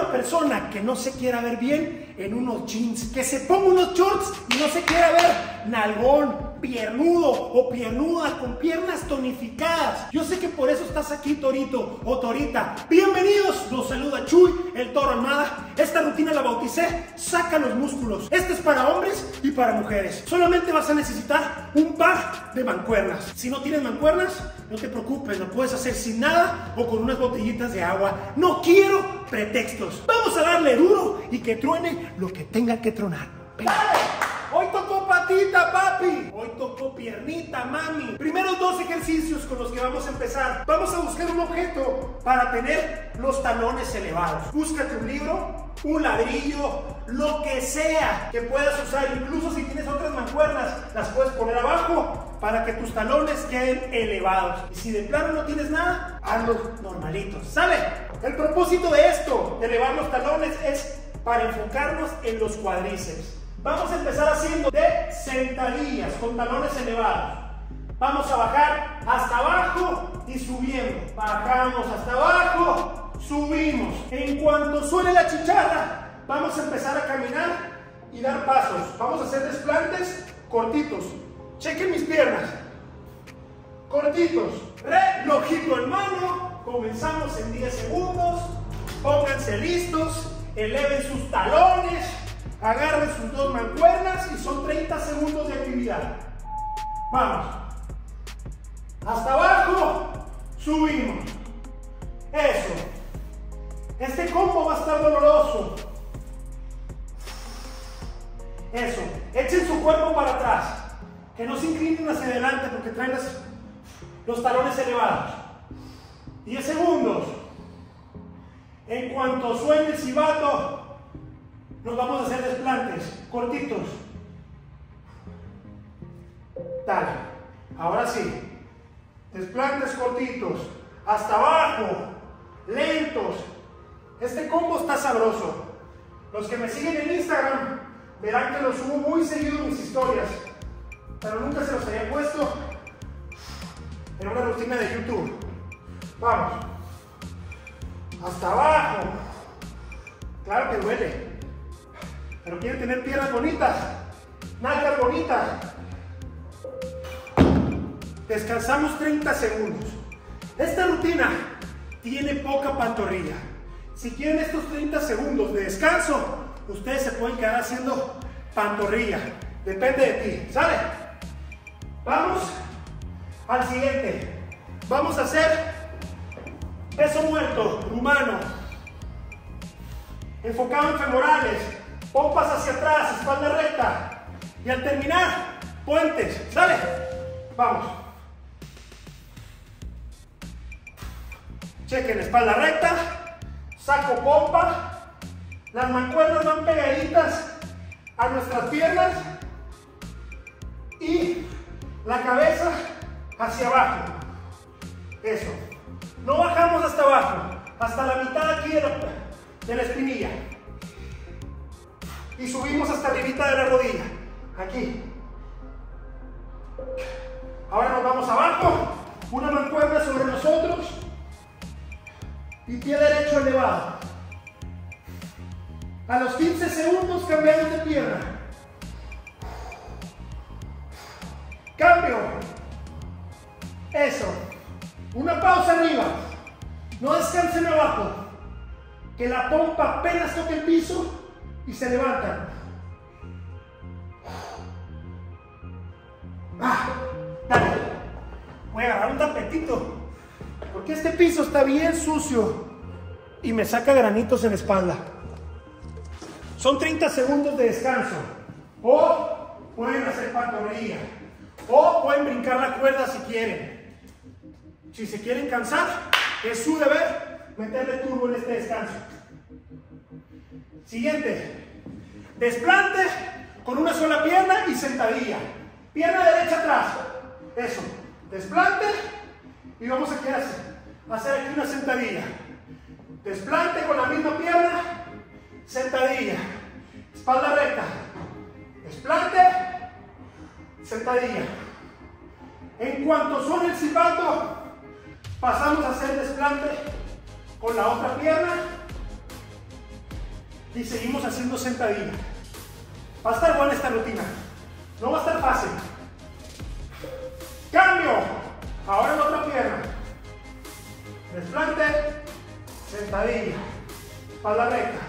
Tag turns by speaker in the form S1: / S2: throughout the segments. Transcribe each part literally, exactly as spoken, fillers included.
S1: una persona que no se quiera ver bien en unos jeans, que se ponga unos shorts y no se quiera ver nalgón, piernudo o piernuda con piernas tonificadas. Yo sé que por eso estás aquí, torito o torita. Bienvenidos, los saluda Chuy, el Toro Almada. Esta rutina la bauticé Saca los Músculos. Esta es para hombres y para mujeres. Solamente vas a necesitar un par de mancuernas. Si no tienes mancuernas, no te preocupes, lo puedes hacer sin nada o con unas botellitas de agua. No quiero pretextos. Vamos a darle duro y que truene lo que tenga que tronar. Venga. Hoy tocó patita, papi. Hoy tocó piernita, mami. Primeros dos ejercicios con los que vamos a empezar. Vamos a buscar un objeto para tener los talones elevados. Búscate un libro, un ladrillo, lo que sea que puedas usar. Incluso si tienes otras mancuernas, las puedes poner abajo para que tus talones queden elevados. Y si de plano no tienes nada, hazlos normalitos. ¿Sale? El propósito de esto, de elevar los talones, es para enfocarnos en los cuádriceps. Vamos a empezar haciendo de sentadillas con talones elevados. Vamos a bajar hasta abajo y subiendo. Bajamos hasta abajo, subimos. En cuanto suene la chicharra, vamos a empezar a caminar y dar pasos. Vamos a hacer desplantes cortitos. Chequen mis piernas. Cortitos. Relojito en mano. Comenzamos en diez segundos. Pónganse listos. Eleven sus talones. Agarren sus dos mancuernas y son treinta segundos de actividad. Vamos. Hasta abajo. Subimos. Eso. Este combo va a estar doloroso. Eso. Echen su cuerpo para atrás. Que no se inclinen hacia adelante porque traen las, los talones elevados. diez segundos. En cuanto suene el silbato, nos vamos a hacer desplantes cortitos. Dale. Ahora sí. Desplantes cortitos. Hasta abajo. Lentos. Este combo está sabroso. Los que me siguen en Instagram verán que lo subo muy seguido en mis historias. Pero nunca se los había puesto en una rutina de YouTube. Vamos. Hasta abajo. Claro que duele. Pero quieren tener piernas bonitas, nalgas bonitas. Descansamos treinta segundos. Esta rutina tiene poca pantorrilla. Si quieren estos treinta segundos de descanso, ustedes se pueden quedar haciendo pantorrilla. Depende de ti, ¿sale? Vamos al siguiente. Vamos a hacer peso muerto, rumano. Enfocado en femorales. Pompas hacia atrás, espalda recta. Y al terminar, puentes. ¿Sale? Vamos. Chequen, espalda recta. Saco pompa. Las mancuernas van pegaditas a nuestras piernas. Y la cabeza hacia abajo. Eso. No bajamos hasta abajo. Hasta la mitad aquí de la, de la espinilla. Y subimos hasta arribita de la rodilla. Aquí. Ahora nos vamos abajo. Una mancuerna sobre nosotros. Y pie derecho elevado. A los quince segundos cambiamos de pierna. Cambio. Eso. Una pausa arriba. No descansen abajo. Que la pompa apenas toque el piso y se levantan. Ah, dale. Voy a agarrar un tapetito porque este piso está bien sucio y me saca granitos en la espalda. Son treinta segundos de descanso. O pueden hacer pantorrilla. O pueden brincar la cuerda si quieren. Si se quieren cansar, es su deber meterle turbo en este descanso. Siguiente. Desplante con una sola pierna y sentadilla. Pierna derecha atrás. Eso. Desplante. Y vamos a quedar hacer aquí una sentadilla. Desplante con la misma pierna. Sentadilla. Espalda recta. Desplante. Sentadilla. En cuanto suene el silbato, pasamos a hacer desplante con la otra pierna y seguimos haciendo sentadilla. Va a estar buena esta rutina. No va a estar fácil. Cambio. Ahora en la otra pierna. Desplante. Sentadilla. Espalda recta.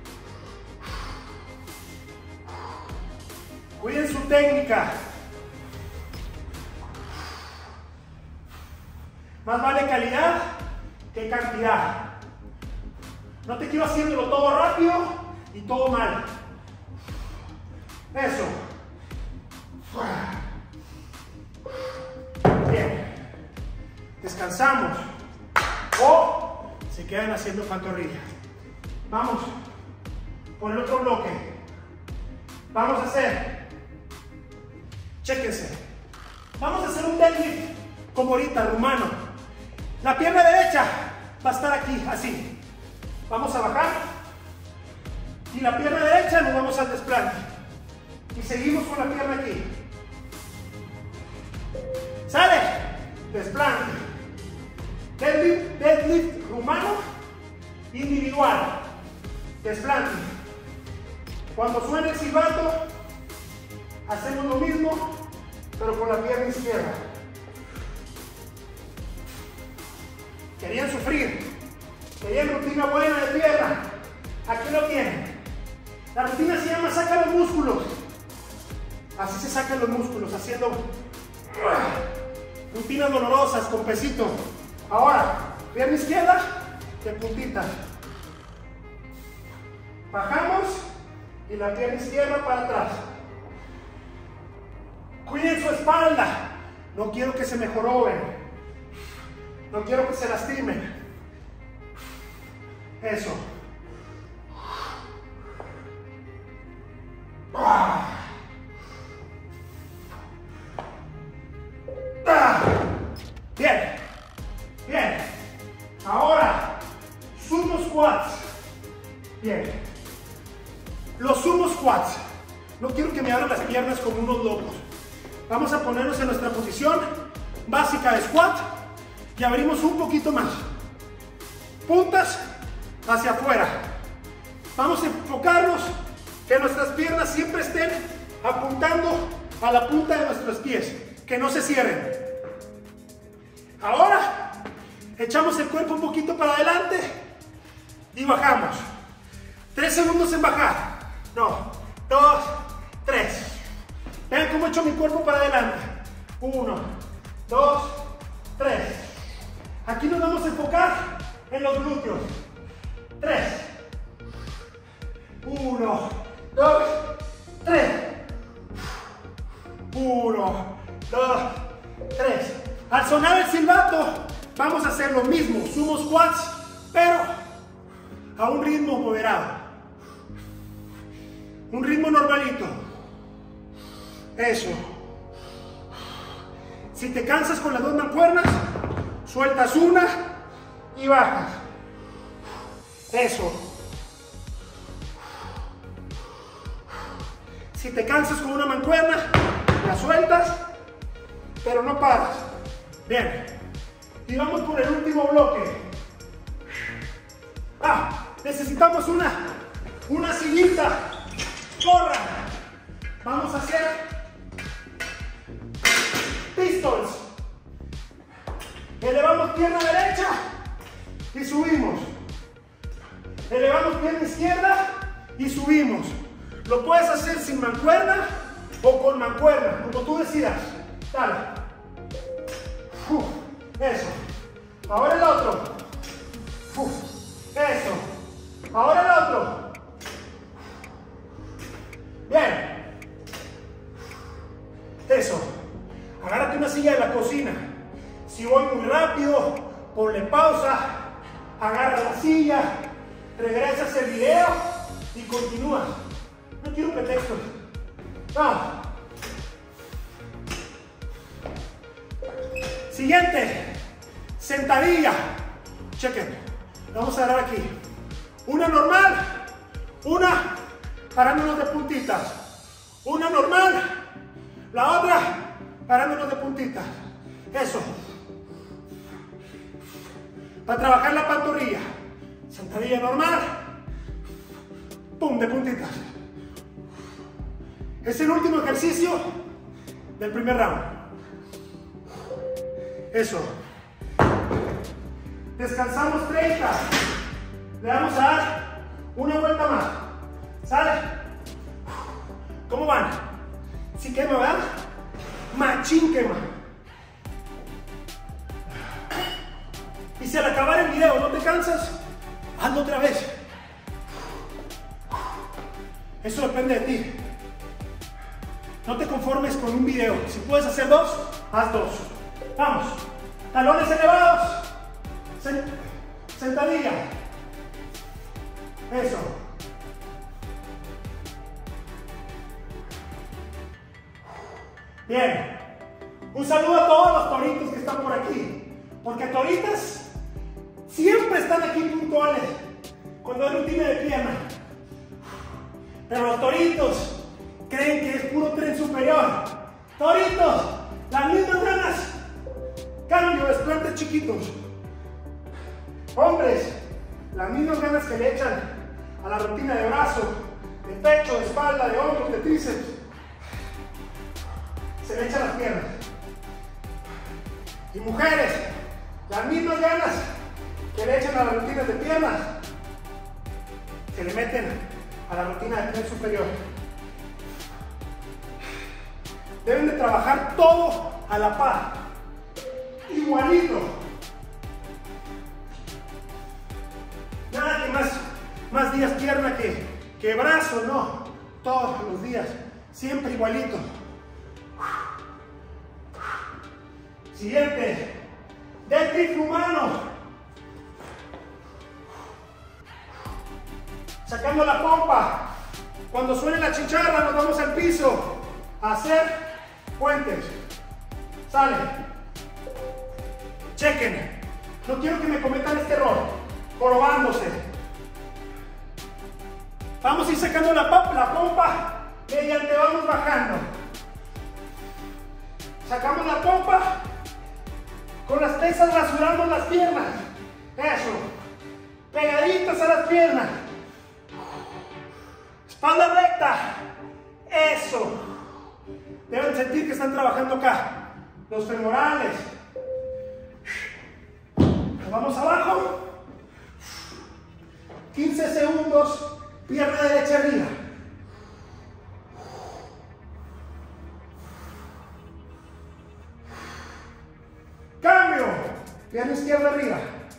S1: Cuiden su técnica. Más vale calidad que cantidad. No te quiero haciéndolo todo rápido y todo mal. Eso. Bien. Descansamos. O se quedan haciendo pantorrilla. Vamos por el otro bloque. Vamos a hacer. Chéquense. Vamos a hacer un deadlift como ahorita, rumano. La pierna derecha va a estar aquí, así. Vamos a bajar. Y la pierna derecha nos vamos al desplante. Y seguimos con la pierna aquí. ¿Sale? Desplante. Deadlift, deadlift rumano individual. Desplante. Cuando suene el silbato, hacemos lo mismo, pero con la pierna izquierda. Querían sufrir. Querían rutina buena de pierna. Aquí lo tienen. La rutina se llama saca los músculos. Así se sacan los músculos, haciendo uh, rutinas dolorosas con pesito. Ahora, pierna izquierda de puntita. Bajamos y la pierna izquierda para atrás. Cuiden su espalda. No quiero que se me joroben. No quiero que se lastimen. Eso. Ah. Ah. Bien. Bien. Ahora, sumo squats. Bien. Los sumo squats. No quiero que me abran las piernas como unos locos. Vamos a ponernos en nuestra posición básica de squat y abrimos un poquito más. Puntas hacia afuera. Vamos a enfocarnos que nuestras piernas siempre estén apuntando a la punta de nuestros pies, que no se cierren. Ahora echamos el cuerpo un poquito para adelante y bajamos. Tres segundos en bajar. No, dos, tres. Vean cómo echo mi cuerpo para adelante. Uno, dos, tres. Aquí nos vamos a enfocar en los glúteos. Tres. Uno, dos, tres. Uno, dos, tres. Al sonar el silbato, vamos a hacer lo mismo. Sumo squats, pero a un ritmo moderado. Un ritmo normalito. Eso. Si te cansas con las dos mancuernas, sueltas una y bajas. Eso. Si te cansas con una mancuerna, la sueltas, pero no paras. Bien. Y vamos por el último bloque. Ah, necesitamos una, una sillita. Corran. Vamos a hacer pistols. Elevamos pierna derecha y subimos. Elevamos pierna izquierda y subimos. Lo puedes hacer sin mancuerna o con mancuerna, como tú decidas. Dale. Uf, eso. Ahora el otro. Uf, eso. Ahora el otro. Bien. Eso. Agárrate una silla de la cocina. Si voy muy rápido, ponle pausa, agarra la silla, regresas el video y continúas. No quiero pretextos. No. Siguiente. Sentadilla. Chequen. Vamos a agarrar aquí. Una normal. Una parándonos de puntitas. Una normal. La otra parándonos de puntitas. Eso. Para trabajar la pantorrilla. Sentadilla normal. pum, de puntitas. Es el último ejercicio del primer round. Eso. Descansamos treinta. Le vamos a dar una vuelta más. ¿Sale? ¿Cómo van? ¿Sí quema, verdad? Machín quema. Y si al acabar el video no te cansas, hazlo otra vez. Eso depende de ti. No te conformes con un video. Si puedes hacer dos, haz dos. Vamos. Talones elevados. Sentadilla. Eso. Bien. Un saludo a todos los toritos que están por aquí. Porque toritas siempre están aquí puntuales cuando hay rutina de pierna. Pero los toritos creen que es puro tren superior. Toritos, las mismas ganas. Cambio, desplantes chiquitos. Hombres, las mismas ganas que le echan a la rutina de brazo, de pecho, de espalda, de hombros, de tríceps. Se le echan las piernas. Y mujeres, las mismas ganas que le echan a las rutinas de piernas, se le meten a la rutina de tren superior. Deben de trabajar todo a la par, igualito. Nada que más, más días pierna que, que brazo, no. Todos los días, siempre igualito. Siguiente, deadlift humano. Sacando la pompa. Cuando suene la chicharra nos vamos al piso a hacer puentes. Sale. Chequen. No quiero que me cometan este error. Jorobándose. Vamos a ir sacando la, la pompa mediante vamos bajando. Sacamos la pompa. Con las pesas rasuramos las piernas. Eso. Pegaditas a las piernas. Espalda recta. Eso. Deben sentir que están trabajando acá. Los femorales. Nos vamos abajo. quince segundos. Pierna derecha arriba. Cambio. Pierna izquierda arriba.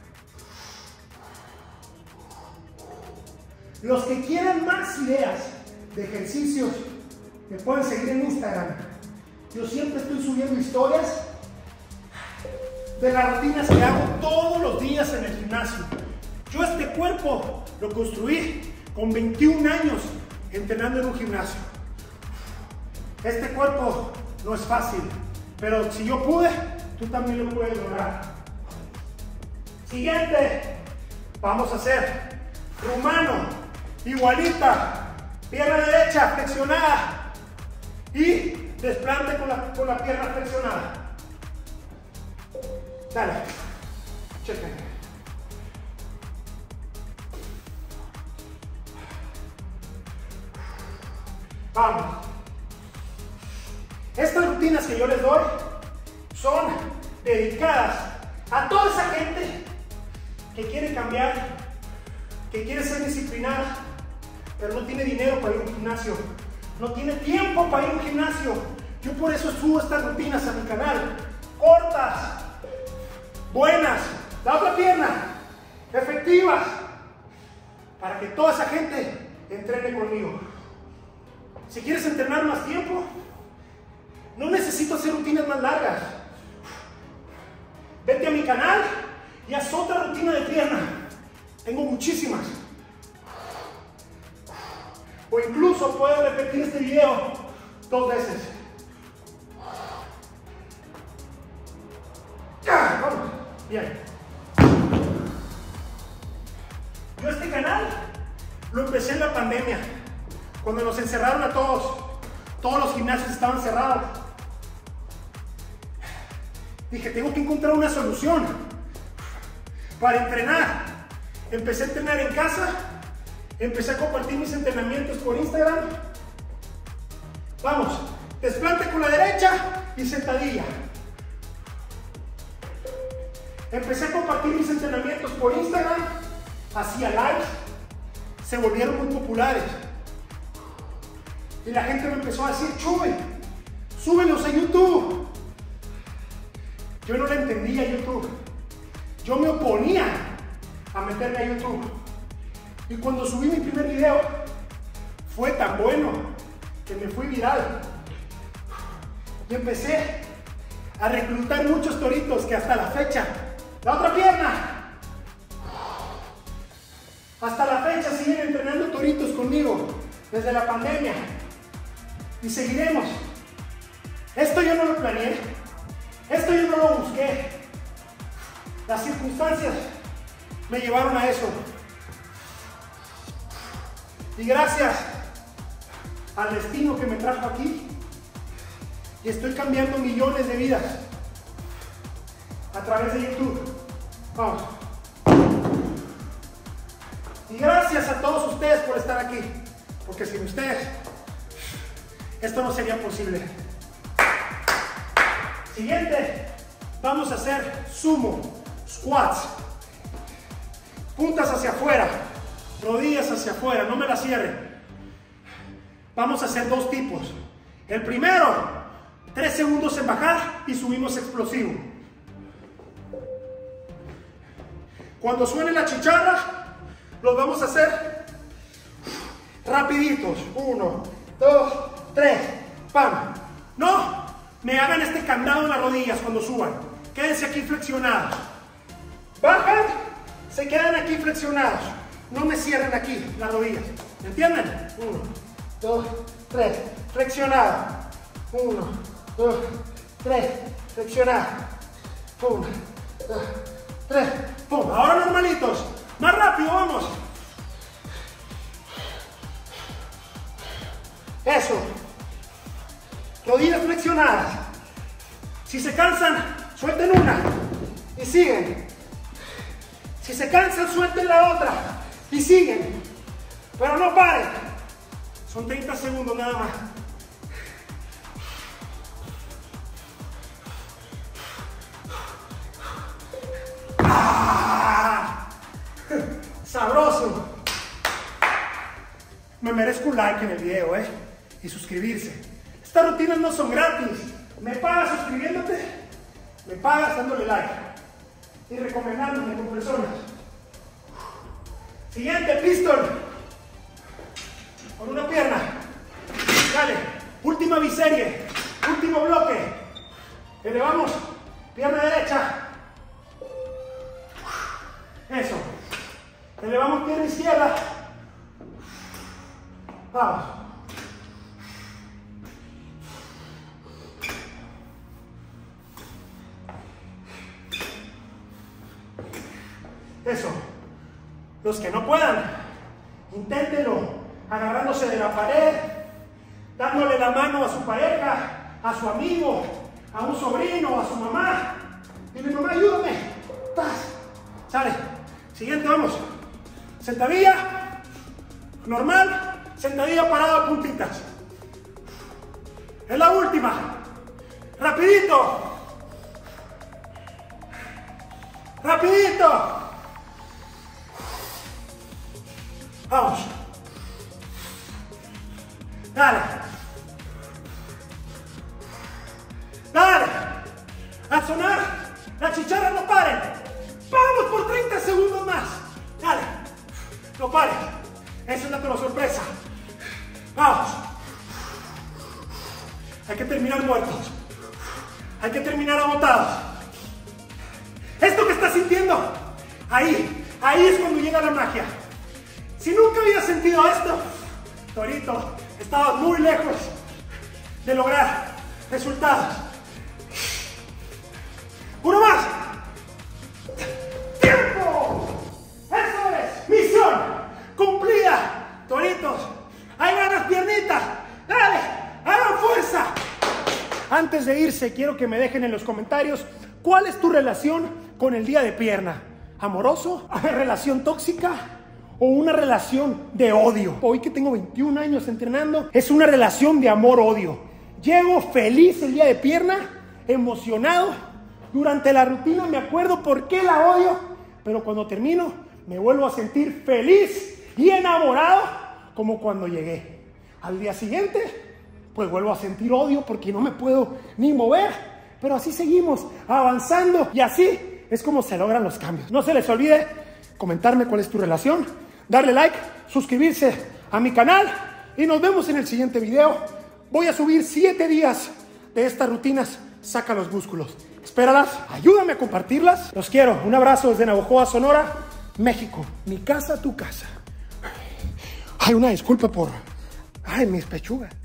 S1: Los que quieran más ideas de ejercicios me pueden seguir en Instagram. Yo siempre estoy subiendo historias de las rutinas que hago todos los días en el gimnasio. Yo este cuerpo lo construí con veintiún años entrenando en un gimnasio. Este cuerpo no es fácil, pero si yo pude, tú también lo puedes lograr. Siguiente, vamos a hacer rumano. Igualita, pierna derecha flexionada y desplante con la, con la pierna flexionada. Dale, chequen. Vamos. Estas rutinas que yo les doy son dedicadas a toda esa gente que quiere cambiar, que quiere ser disciplinada, pero no tiene dinero para ir a un gimnasio, no tiene tiempo para ir a un gimnasio. Yo por eso subo estas rutinas a mi canal, cortas, buenas, la otra pierna, efectivas, para que toda esa gente entrene conmigo. Si quieres entrenar más tiempo, no necesito hacer rutinas más largas. Vete a mi canal y haz otra rutina de pierna. Tengo muchísimas. O incluso puedo repetir este video dos veces. ¡Ya! Vamos. Bien. Yo este canal lo empecé en la pandemia, cuando nos encerraron a todos. Todos los gimnasios estaban cerrados. Dije, tengo que encontrar una solución para entrenar. Empecé a entrenar en casa, Empecé a compartir mis entrenamientos por Instagram. Vamos, desplante con la derecha y sentadilla. Empecé a compartir mis entrenamientos por Instagram, hacía lives, se volvieron muy populares. Y la gente me empezó a decir, Chuy, súbelos a YouTube. Yo no le entendía a YouTube. Yo me oponía a meterme a YouTube. Y cuando subí mi primer video, fue tan bueno que me fui viral. Y empecé a reclutar muchos toritos que hasta la fecha, la otra pierna, hasta la fecha siguen entrenando toritos conmigo desde la pandemia. Y seguiremos. Esto yo no lo planeé. Esto yo no lo busqué. Las circunstancias me llevaron a eso. Y gracias al destino que me trajo aquí, y estoy cambiando millones de vidas a través de YouTube. Vamos. Y gracias a todos ustedes por estar aquí, porque sin ustedes esto no sería posible. Siguiente, vamos a hacer sumo, squats, puntas hacia afuera, rodillas hacia afuera, no me la cierren. Vamos a hacer dos tipos. El primero, tres segundos en bajar y subimos explosivo. Cuando suene la chicharra, los vamos a hacer rapiditos. Uno, dos, tres, pam. No me hagan este candado en las rodillas cuando suban. Quédense aquí flexionados. Bajan, se quedan aquí flexionados. No me cierren aquí las rodillas. ¿Me entienden? Uno, dos, tres. Flexionado. Uno, dos, tres. Flexionado. Uno, dos, tres. Pum. Ahora normalitos. Más rápido, vamos. Eso. Rodillas flexionadas. Si se cansan, suelten una y siguen. Si se cansan, suelten la otra y siguen. Pero no paren. Son treinta segundos nada más. ¡Ah! Sabroso. Me merezco un like en el video, ¿eh? Y suscribirse. Estas rutinas no son gratis. Me pagas suscribiéndote, me pagas dándole like y recomendándome con personas. Siguiente, pistol. Con una pierna. Dale. Última biserie. Último bloque. Elevamos. Pierna derecha. Eso. Elevamos pierna izquierda. Vamos. Eso. Los que no puedan, inténtenlo agarrándose de la pared, dándole la mano a su pareja, a su amigo, a un sobrino, a su mamá. Dile, mamá, ayúdame. ¡Tas! Sale. Siguiente, vamos. Sentadilla. Normal. Sentadilla parada, puntitas. Es la última. Rapidito. Rapidito. Vamos. Dale. Dale. A sonar. La chicharra, no paren. Vamos por treinta segundos más. Dale. No paren. Esa es la sorpresa. Vamos. Hay que terminar muertos. Hay que terminar agotados. Esto que estás sintiendo, ahí, ahí es cuando llega la magia. Si nunca habías sentido esto, Torito, estabas muy lejos de lograr resultados. ¡Uno más! ¡Tiempo! ¡Eso es! ¡Misión cumplida! Toritos, ¡hay ganas, piernitas! ¡Dale! ¡Hagan fuerza! Antes de irse, quiero que me dejen en los comentarios cuál es tu relación con el día de pierna. ¿Amoroso? ¿Relación tóxica? o una relación de odio. Hoy que tengo veintiún años entrenando, es una relación de amor-odio. Llego feliz el día de pierna, emocionado. Durante la rutina me acuerdo por qué la odio, pero cuando termino me vuelvo a sentir feliz y enamorado como cuando llegué. Al día siguiente, pues vuelvo a sentir odio porque no me puedo ni mover, pero así seguimos avanzando y así es como se logran los cambios. No se les olvide comentarme cuál es tu relación, darle like, suscribirse a mi canal y nos vemos en el siguiente video. Voy a subir siete días de estas rutinas, saca los músculos. Espéralas, ayúdame a compartirlas. Los quiero. Un abrazo desde Navojoa, Sonora, México. Mi casa, tu casa. Ay, una disculpa por... Ay, mis pechugas.